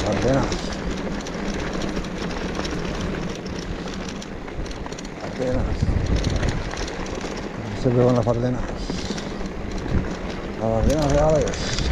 Ardenas. Ardenas. Se ve con las Ardenas. Las Ardenas reales.